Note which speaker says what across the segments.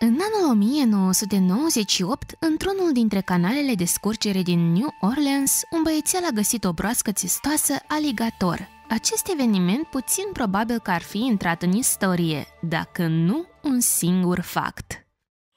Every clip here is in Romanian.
Speaker 1: În anul 1998, într-unul dintre canalele de scurgere din New Orleans, un băiețel a găsit o broască țestoasă aligator. Acest eveniment puțin probabil că ar fi intrat în istorie, dacă nu un singur fact.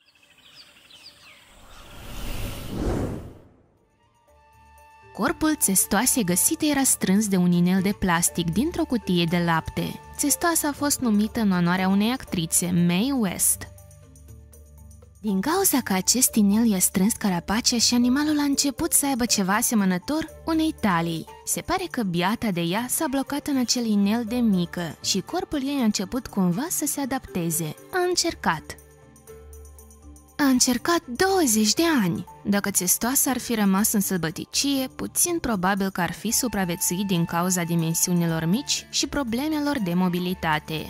Speaker 1: Corpul țestoasei găsite era strâns de un inel de plastic dintr-o cutie de lapte. Țestoasa a fost numită în onoarea unei actrițe, Mae West. Din cauza că acest inel i-a strâns carapacea și animalul a început să aibă ceva asemănător unei talii. Se pare că biata de ea s-a blocat în acel inel de mică și corpul ei a început cumva să se adapteze. A încercat 20 de ani. Dacă țestoasa ar fi rămas în sălbăticie, puțin probabil că ar fi supraviețuit din cauza dimensiunilor mici și problemelor de mobilitate.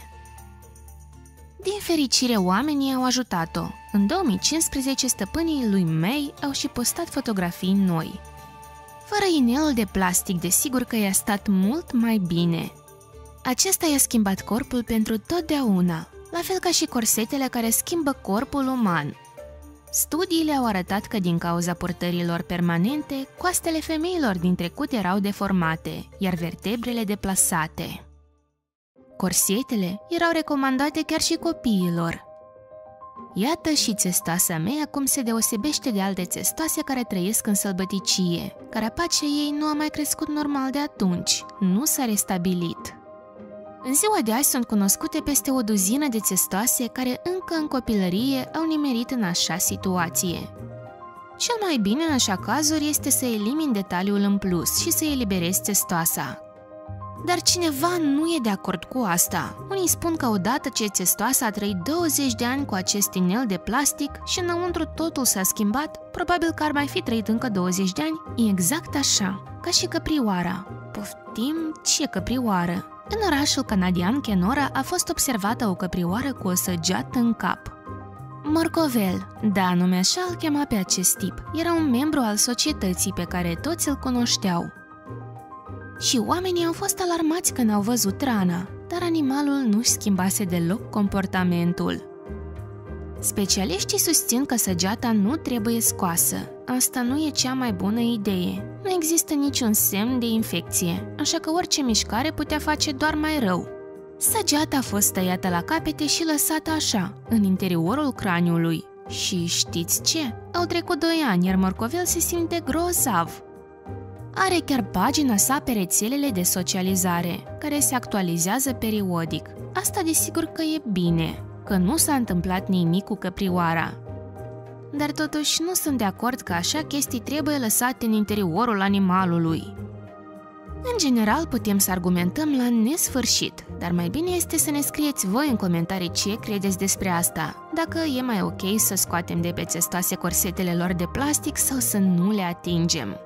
Speaker 1: Din fericire, oamenii au ajutat-o. În 2015, stăpânii lui Mae au și postat fotografii noi. Fără inelul de plastic, desigur că i-a stat mult mai bine. Acesta i-a schimbat corpul pentru totdeauna, la fel ca și corsetele care schimbă corpul uman. Studiile au arătat că din cauza purtărilor permanente, coastele femeilor din trecut erau deformate, iar vertebrele deplasate. Corsetele erau recomandate chiar și copiilor. Iată și țestoasa mea acum se deosebește de alte țestoase care trăiesc în sălbăticie. Carapacea ei nu a mai crescut normal de atunci, nu s-a restabilit. În ziua de azi sunt cunoscute peste o duzină de țestoase care încă în copilărie au nimerit în așa situație. Cel mai bine în așa cazuri este să elimini detaliul în plus și să eliberezi țestoasa. Dar cineva nu e de acord cu asta. Unii spun că odată ce țestoasa a trăit 20 de ani cu acest inel de plastic și înăuntru totul s-a schimbat, probabil că ar mai fi trăit încă 20 de ani, exact așa, ca și căprioara. Poftim, ce căprioară? În orașul canadian Kenora a fost observată o căprioară cu o săgeată în cap. Morcovel, da, nume așa îl chema pe acest tip, era un membru al societății pe care toți îl cunoșteau. Și oamenii au fost alarmați când au văzut rana, dar animalul nu-și schimbase deloc comportamentul. Specialiștii susțin că săgeata nu trebuie scoasă. Asta nu e cea mai bună idee. Nu există niciun semn de infecție, așa că orice mișcare putea face doar mai rău. Săgeata a fost tăiată la capete și lăsată așa, în interiorul craniului. Și știți ce? Au trecut 2 ani, iar Morcovel se simte grozav. Are chiar pagina sa pe rețelele de socializare, care se actualizează periodic. Asta desigur că e bine, că nu s-a întâmplat nimic cu căprioara. Dar totuși nu sunt de acord că așa chestii trebuie lăsate în interiorul animalului. În general putem să argumentăm la nesfârșit, dar mai bine este să ne scrieți voi în comentarii ce credeți despre asta, dacă e mai ok să scoatem de pe țestoase corsetele lor de plastic sau să nu le atingem.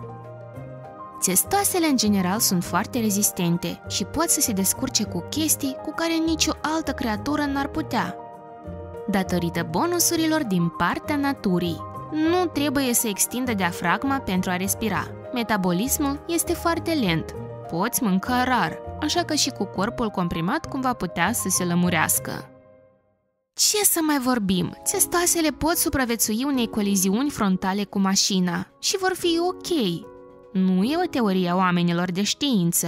Speaker 1: Țestoasele în general sunt foarte rezistente și pot să se descurce cu chestii cu care nicio altă creatură n-ar putea. Datorită bonusurilor din partea naturii, nu trebuie să extindă diafragma pentru a respira. Metabolismul este foarte lent, poți mânca rar, așa că și cu corpul comprimat cum va putea să se lămurească. Ce să mai vorbim, țestoasele pot supraviețui unei coliziuni frontale cu mașina și vor fi ok. Nu e o teorie a oamenilor de știință.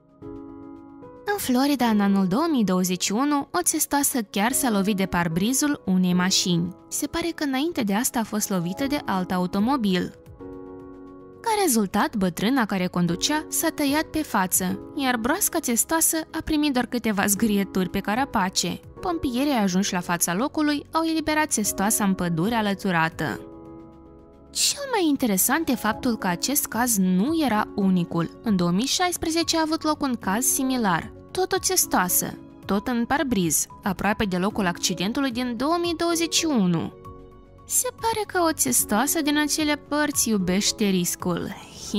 Speaker 1: În Florida, în anul 2021, o țestoasă chiar s-a lovit de parbrizul unei mașini. Se pare că înainte de asta a fost lovită de alt automobil. Ca rezultat, bătrâna care conducea s-a tăiat pe față, iar broasca țestoasă a primit doar câteva zgârieturi pe carapace. Pompierii ajunși la fața locului au eliberat țestoasa în pădure alăturată. Cel mai interesant e faptul că acest caz nu era unicul. În 2016 a avut loc un caz similar, tot o țestoasă, tot în parbriz, aproape de locul accidentului din 2021. Se pare că o țestoasă din acele părți iubește riscul.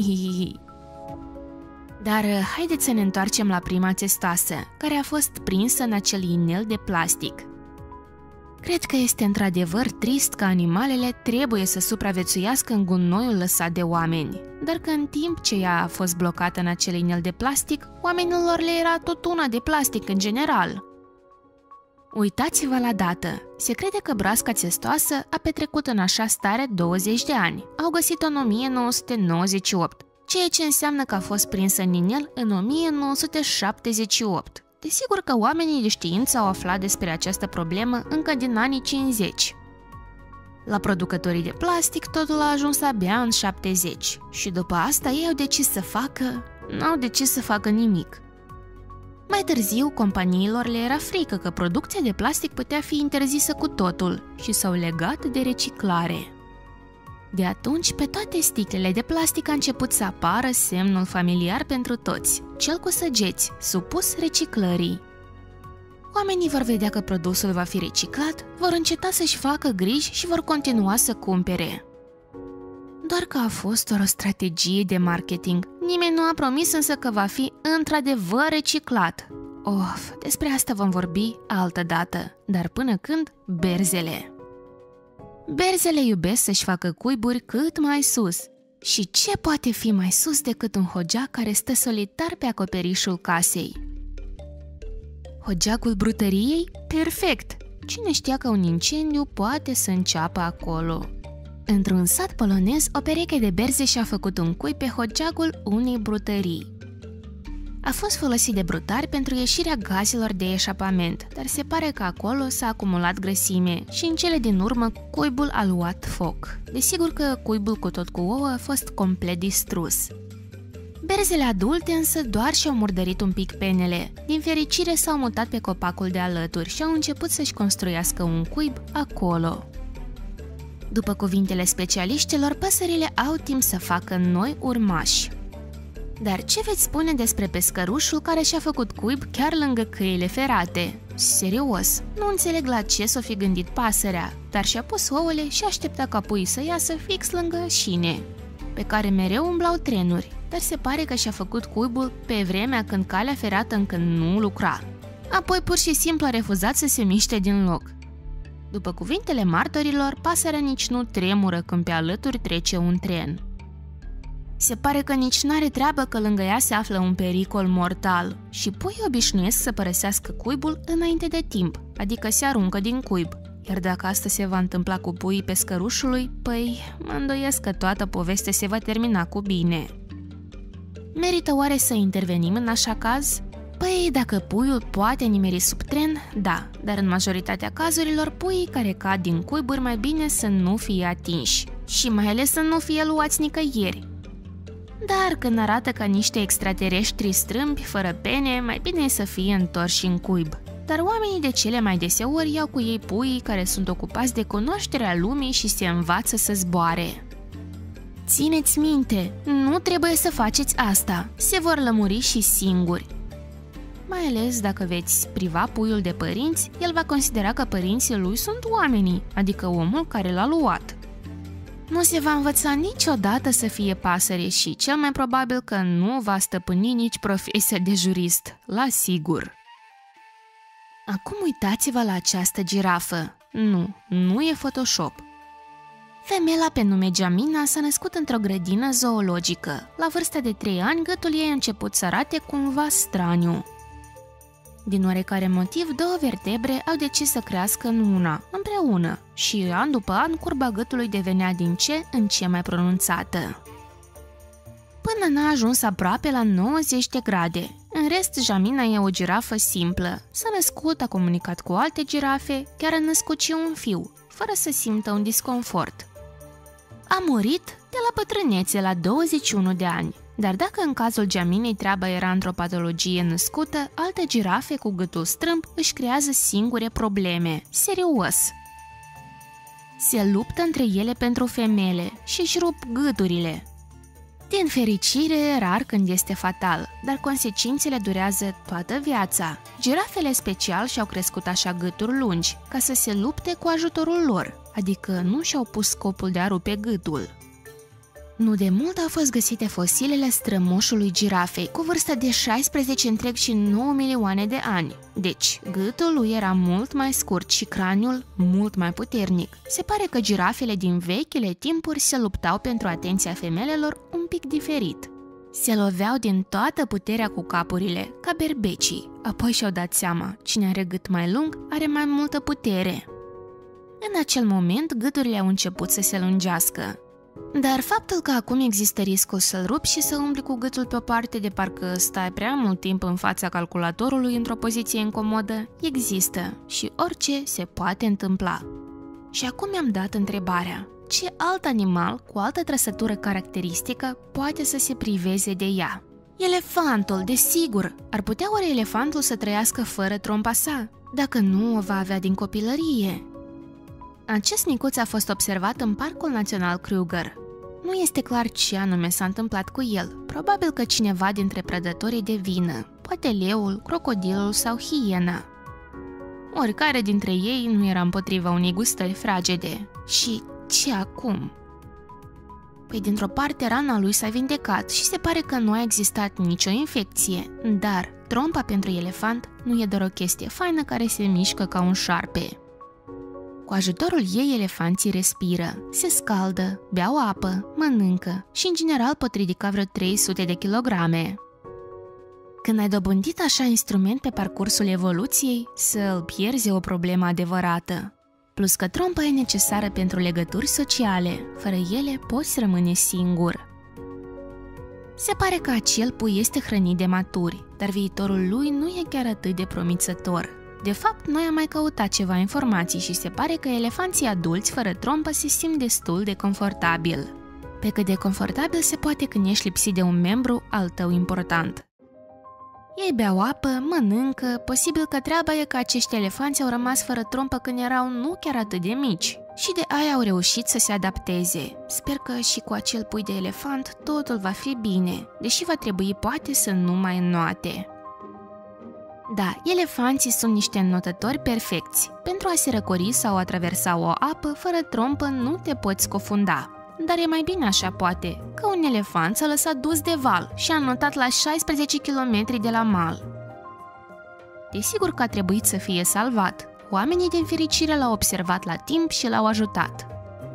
Speaker 1: Dar haideți să ne întoarcem la prima țestoasă, care a fost prinsă în acel inel de plastic. Cred că este într-adevăr trist că animalele trebuie să supraviețuiască în gunoiul lăsat de oameni, dar că în timp ce ea a fost blocată în acel inel de plastic, oamenilor le era tot una de plastic în general. Uitați-vă la dată. Se crede că broasca țestoasă a petrecut în așa stare 20 de ani. Au găsit-o în 1998, ceea ce înseamnă că a fost prinsă în inel în 1978. Desigur că oamenii de știință au aflat despre această problemă încă din anii 50. La producătorii de plastic totul a ajuns abia în 70 și după asta ei au decis să facă... n-au decis să facă nimic. Mai târziu, companiilor le era frică că producția de plastic putea fi interzisă cu totul și s-au legat de reciclare. De atunci, pe toate sticlele de plastic a început să apară semnul familiar pentru toți, cel cu săgeți, supus reciclării. Oamenii vor vedea că produsul va fi reciclat, vor înceta să-și facă griji și vor continua să cumpere. Doar că a fost doar o strategie de marketing. Nimeni nu a promis însă că va fi într-adevăr reciclat. Despre asta vom vorbi altă dată, dar până când, berzele. Berzele iubesc să-și facă cuiburi cât mai sus. Și ce poate fi mai sus decât un hogeac care stă solitar pe acoperișul casei? Hogeacul brutăriei? Perfect! Cine știa că un incendiu poate să înceapă acolo? Într-un sat polonez, o pereche de berze și-a făcut un cui pe hogeacul unei brutării. A fost folosit de brutari pentru ieșirea gazelor de eșapament, dar se pare că acolo s-a acumulat grăsime și în cele din urmă cuibul a luat foc. Desigur că cuibul cu tot cu ouă a fost complet distrus. Berzele adulte însă doar și-au murdărit un pic penele. Din fericire s-au mutat pe copacul de alături și au început să-și construiască un cuib acolo. După cuvintele specialiștilor, păsările au timp să facă noi urmași. Dar ce veți spune despre pescărușul care și-a făcut cuib chiar lângă căile ferate? Serios, nu înțeleg la ce s-o fi gândit pasărea, dar și-a pus ouăle și aștepta ca puii să iasă fix lângă șine, pe care mereu umblau trenuri, dar se pare că și-a făcut cuibul pe vremea când calea ferată încă nu lucra. Apoi pur și simplu a refuzat să se miște din loc. După cuvintele martorilor, pasărea nici nu tremură când pe alături trece un tren. Se pare că nici n-are treabă că lângă ea se află un pericol mortal și puii obișnuiesc să părăsească cuibul înainte de timp, adică se aruncă din cuib. Iar dacă asta se va întâmpla cu puii pescărușului, păi mă îndoiesc că toată povestea se va termina cu bine. Merită oare să intervenim în așa caz? Păi, dacă puiul poate nimeri sub tren, da, dar în majoritatea cazurilor puii care cad din cuiburi mai bine să nu fie atinși și mai ales să nu fie luați nicăieri. Dar când arată ca niște extraterestri strâmbi, fără pene, mai bine e să fie întorși în cuib. Dar oamenii de cele mai deseori iau cu ei puii care sunt ocupați de cunoașterea lumii și se învață să zboare. Țineți minte, nu trebuie să faceți asta, se vor lămuri și singuri. Mai ales dacă veți priva puiul de părinți, el va considera că părinții lui sunt oamenii, adică omul care l-a luat. Nu se va învăța niciodată să fie pasăre și cel mai probabil că nu va stăpâni nici profesia de jurist, la sigur. Acum uitați-vă la această girafă. Nu e Photoshop. Femela pe nume Jamina s-a născut într-o grădină zoologică. La vârsta de 3 ani, gâtul ei a început să arate cumva straniu. Din oarecare motiv, două vertebre au decis să crească în una, împreună, și an după an curba gâtului devenea din ce în ce mai pronunțată. Până n-a ajuns aproape la 90 de grade. În rest, Jamina e o girafă simplă. S-a născut, a comunicat cu alte girafe, chiar a născut și un fiu, fără să simtă un disconfort. A murit de la bătrânețe la 21 de ani. Dar dacă în cazul Jaminei treaba era într-o patologie născută, alte girafe cu gâtul strâmb își creează singure probleme. Serios! Se luptă între ele pentru femele și își rup gâturile. Din fericire, rar când este fatal, dar consecințele durează toată viața. Girafele special și-au crescut așa gâturi lungi, ca să se lupte cu ajutorul lor, adică nu și-au pus scopul de a rupe gâtul. Nu de mult au fost găsite fosilele strămoșului girafei, cu vârsta de 16,9 milioane de ani. Deci, gâtul lui era mult mai scurt și craniul mult mai puternic. Se pare că girafele din vechile timpuri se luptau pentru atenția femelelor un pic diferit. Se loveau din toată puterea cu capurile, ca berbecii, apoi și-au dat seama, cine are gât mai lung are mai multă putere. În acel moment, gâturile au început să se lungească. Dar faptul că acum există riscul să-l rupi și să umbli cu gâtul pe o parte de parcă stai prea mult timp în fața calculatorului într-o poziție incomodă, există și orice se poate întâmpla. Și acum mi-am dat întrebarea, ce alt animal cu altă trăsătură caracteristică poate să se priveze de ea? Elefantul, desigur! Ar putea oare elefantul să trăiască fără trompa sa? Dacă nu, o va avea din copilărie. Acest micuț a fost observat în Parcul Național Kruger. Nu este clar ce anume s-a întâmplat cu el, probabil că cineva dintre prădătorii de vină, poate leul, crocodilul sau hiena. Oricare dintre ei nu era împotriva unei gustări fragede. Și ce acum? Păi dintr-o parte rana lui s-a vindecat și se pare că nu a existat nicio infecție, dar trompa pentru elefant nu e doar o chestie faină care se mișcă ca un șarpe. Cu ajutorul ei, elefanții respiră, se scaldă, beau apă, mănâncă și, în general, pot ridica vreo 300 de kilograme. Când ai dobândit așa instrument pe parcursul evoluției, să-l pierzi e o problemă adevărată. Plus că trompa e necesară pentru legături sociale, fără ele poți rămâne singur. Se pare că acel pui este hrănit de maturi, dar viitorul lui nu e chiar atât de promițător. De fapt, noi am mai căutat ceva informații și se pare că elefanții adulți fără trompă se simt destul de confortabil. Pe cât de confortabil se poate când ești lipsit de un membru al tău important. Ei beau apă, mănâncă, posibil că treaba e că acești elefanți au rămas fără trompă când erau nu chiar atât de mici și de aia au reușit să se adapteze. Sper că și cu acel pui de elefant totul va fi bine, deși va trebui poate să nu mai înnoate. Da, elefanții sunt niște înnotători perfecți. Pentru a se răcori sau a traversa o apă, fără trompă nu te poți scufunda. Dar e mai bine așa poate, că un elefant s-a lăsat dus de val și a înnotat la 16 km de la mal. Desigur că a trebuit să fie salvat. Oamenii din fericire l-au observat la timp și l-au ajutat.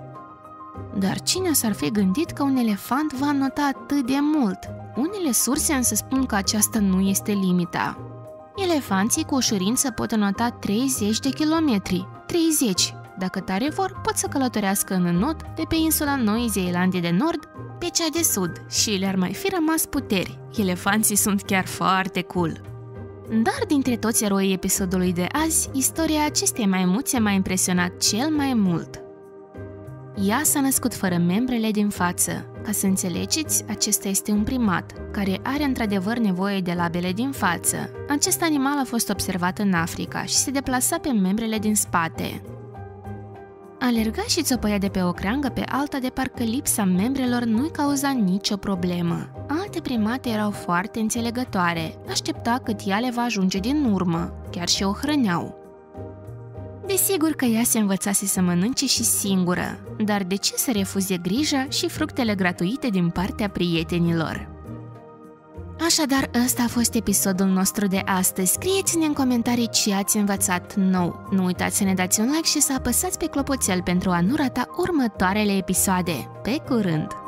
Speaker 1: Dar cine s-ar fi gândit că un elefant va înnota atât de mult? Unele surse însă spun că aceasta nu este limita. Elefanții cu ușurință pot înota 30 de kilometri. 30! Dacă tare vor, pot să călătorească în înot de pe insula Noii Zeelandii de Nord pe cea de sud și le-ar mai fi rămas puteri. Elefanții sunt chiar foarte cool. Dar dintre toți eroii episodului de azi, istoria acestei maimuțe m-a impresionat cel mai mult. Ea s-a născut fără membrele din față. Ca să înțelegeți, acesta este un primat, care are într-adevăr nevoie de labele din față. Acest animal a fost observat în Africa și se deplasa pe membrele din spate. Alerga și țopăia de pe o creangă pe alta de parcă lipsa membrelor nu-i cauza nicio problemă. Alte primate erau foarte înțelegătoare, aștepta cât ea le va ajunge din urmă, chiar și o hrăneau. Desigur că ea se învățase să mănânce și singură, dar de ce să refuze grija și fructele gratuite din partea prietenilor? Așadar, ăsta a fost episodul nostru de astăzi. Scrieți-ne în comentarii ce ați învățat nou. Nu uitați să ne dați un like și să apăsați pe clopoțel pentru a nu rata următoarele episoade. Pe curând!